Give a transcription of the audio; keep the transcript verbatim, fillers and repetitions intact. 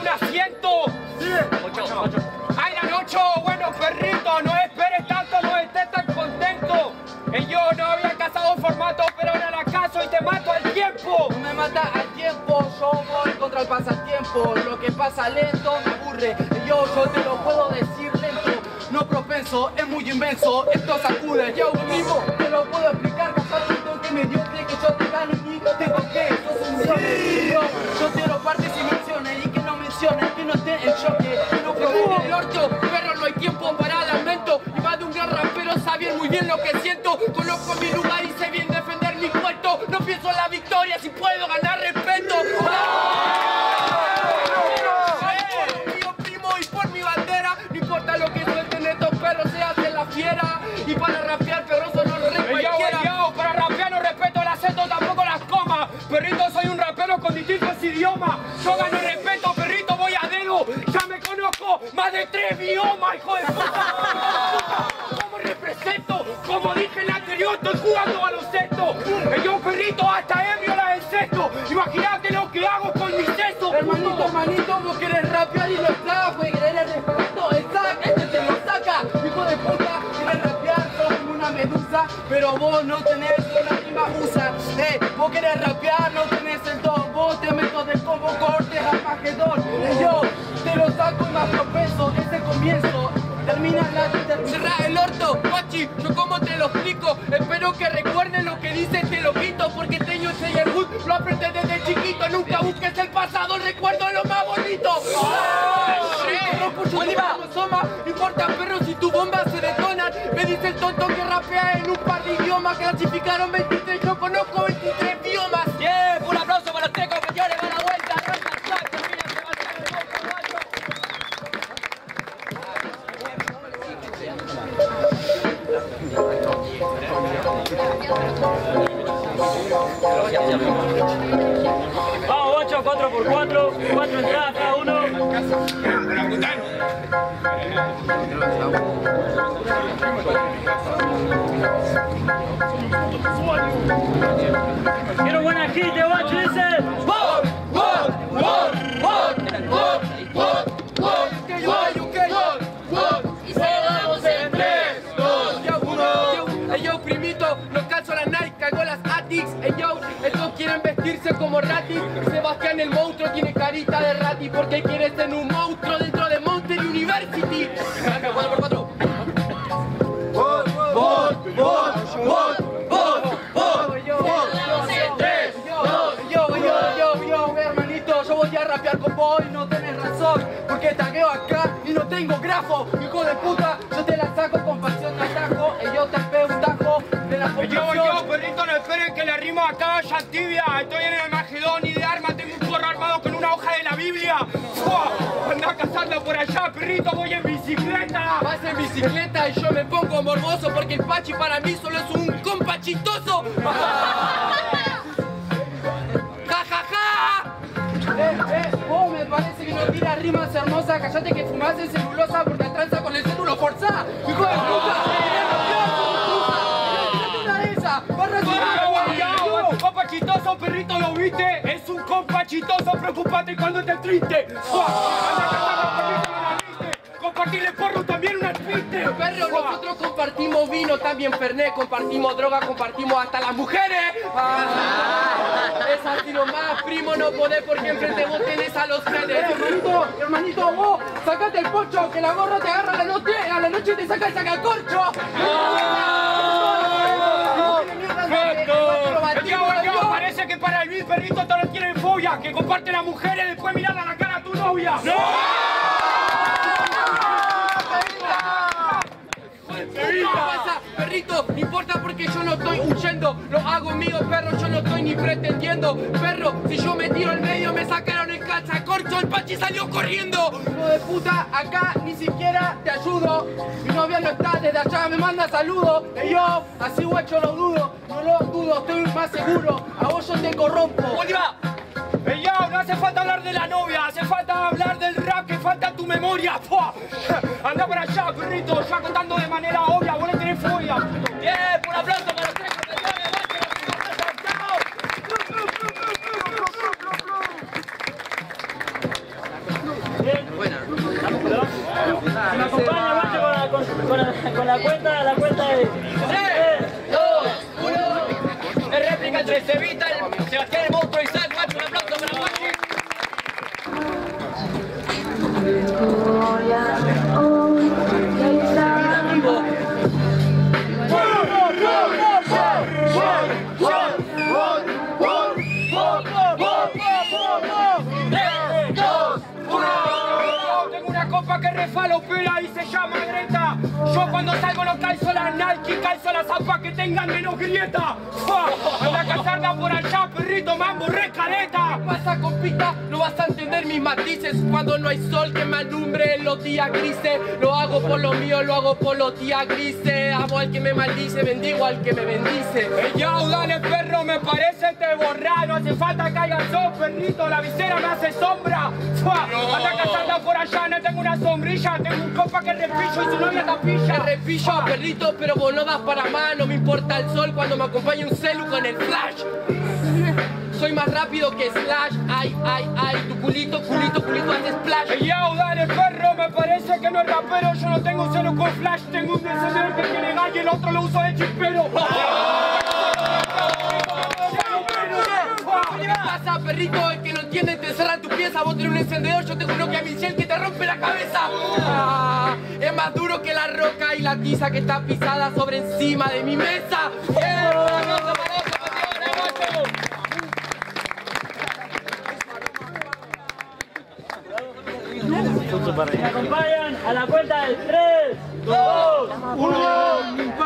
un asiento. Ocho, ocho. Hayan ocho, bueno, perrito, no esperes tanto, no estés tan contento. Y yo no había cazado formato, pero ahora la caso y te mato al tiempo. No me mata al tiempo, yo voy contra el pasatiempo. Lo que pasa lento me aburre. Yo, yo te lo puedo decir lento. No propenso, es muy inmenso, esto sacude. Yo mismo te lo puedo explicar. Capacito que me dio de que yo te gano y tengo que, sos un zombie. Yo, yo quiero partes y menciones y que no menciones, que no esté en choque, que no provoque el orto. Pero no hay tiempo para lamento. Y más de un gran rapero sabe muy bien lo que siento. Conozco mi lugar y sé bien defender mi cuento. No pienso en la victoria si puedo ganar respeto. Lo que suelten estos perros se hace la fiera. Y para rapear perroso no lo re cualquiera. Yo, yo, para rapear no respeto el acento, tampoco las comas. Perrito, soy un rapero con distintos idiomas. Yo gano respeto, perrito, voy a dedo. Ya me conozco más de tres biomas, hijo de puta. ¿Cómo represento? Como dije en la anterior, estoy jugando baloncesto. Yo, perrito, hasta ebrio la encesto. Imagínate lo que hago con mi sexo. Hermanito, hermanito, vos querés rapear y lo estás, pues querés el respeto. Este te lo saca, hijo de puta, quieres rapear, sos como una medusa, pero vos no tenés una rima usa. Eh, vos querés rapear, no tenés el don, vos te meto de como cortes a Magedón. Y yo te lo saco y más propenso, ese comienzo. Termina la... Ter cerrá el orto, Pachi, yo como te lo explico. Espero que recuerden lo que dice este loquito, porque Teño Seyerwood lo aprendí desde chiquito. Nunca busques el pasado, recuerdo lo más bonito. No importa, perro, si tu bomba se detonan. Me dice el tonto que rapea en un par de idiomas. Clasificaron veintitrés, yo conozco veintitrés biomas. Yeah, un aplauso para los tres compañeros, va la vuelta. Vamos, ocho, cuatro por cuatro, cuatro entradas cada uno. Quiero buena gente, guacho, dice. ¡Wow! ¡Wow! ¡Wow! ¡Wow! ¡Wow! ¡Wow! Y seguimos en tres, dos, uno. Ey yo, primito, no calzo la Nike, caigo las Atix. Ey yo, estos quieren vestirse como Rati. Sebastián el monstruo tiene carita de Rati, porque quiere ser un monstruo dentro de Monster University. Acá, cuatro por cuatro. Bot, bot, bot, bot, bot, bot. Yo, yo, yo, yo, hermanito, yo voy a rapear con vos y no tenés razón, porque tagueo acá y no tengo grafo. Hijo de puta, yo te la saco con pasión de atajo. Y yo te pego un tajo de la Yo, yo, perrito, no esperen que la rima acá ya tibia. Estoy en el Magedón y de arma tengo un porro armado con una hoja de la Biblia. ¡Fua! Anda cazando por allá, perrito, voy en bicicleta. Vas en bicicleta y yo me pongo morboso, porque el Pachi para mí solo es un compa chistoso. ¡Ja, ja, ja! Eh, eh, vos me parece que no tiras rimas hermosas. Callate que fumás en celulosa porque tranza con el célulo forzá. ¡Hijo de puta! Compa chistoso, perrito, ¿lo viste? Es un compa chistoso, preocupate cuando estés triste. Compartirle porro también una triste. Perro, nosotros compartimos vino, también Fernet, compartimos droga, compartimos hasta las mujeres. Ah, es así nomás, primo, no podés porque enfrente vos tenés a los genes. Hermanito, hermanito, vos, sacate el pocho, que la gorra te agarra a la noche, a la noche te saca el sacacorcho. Parece que para el Luis perrito todos quieren fobia, que comparte las mujeres después mirarle a la cara a tu novia. ¡No! ¿Qué pasa, perrito? No importa porque yo no estoy huyendo. Lo hago mío, perro, yo no estoy ni pretendiendo. Perro, si yo me tiro al medio me sacaron el calzacorcho. El Pachi salió corriendo. Hijo de puta, acá ni siquiera te ayudo. Mi novia no está, desde allá me manda saludos. Y yo, así guacho lo dudo. No lo dudo, estoy más seguro. A vos yo te corrompo. ¡Bolívar! ¡Ey, yo! No hace falta hablar de la novia, hace falta hablar del rap, que falta tu memoria. ¡Pua! Anda para allá, perrito, ya contando de manera obvia, vos le tenés fobia. Bien, un aplauso para los tres compañeros. la cuenta, a la cuenta de... tres, dos, uno. De réplica entre Cevita, el Sebastián el Monstruo y Isaac, macho, un aplauso para Guachi. Tengo una copa que refalo pela y se llama Greta. Yo cuando salgo no calzo las Nike, calzo las zapas que tengan menos grieta. Anda a cazarla por allá, perrito, mambo, recaleta. ¿Qué pasa, compita? No vas a entender mis matices cuando no hay sol que me alumbre en los días grises. Lo hago por lo mío, lo hago por los días grises. Amo al que me maldice, bendigo al que me bendice. Ey, yao, dale, perro, me parece te borrar. No hace falta que haya sol, perrito, la visera me hace sombra. Anda a cazarla por allá, no tengo una sombrilla. Tengo un copa que repillo y su novia tapilla. Te repillo, perrito, pero vos no das para más. No me importa el sol cuando me acompaña un celu con el flash. Soy más rápido que Slash. Ay, ay, ay, tu culito, culito, culito hace splash. Ey, yao, dale, perro, me parece que no es rapero. Yo no tengo celu con flash, tengo un encendedor que tiene gas y el otro lo uso de chispero. ¿Qué pasa, perrito? El que no entiende te cerra tu pieza. Vos tenés un encendedor, yo tengo uno que a mi cien que te rompe la cabeza. Ah, es más duro que la roca y la tiza que está pisada sobre encima de mi mesa. Yeah. Me acompañan a la cuenta de tres, dos, uno.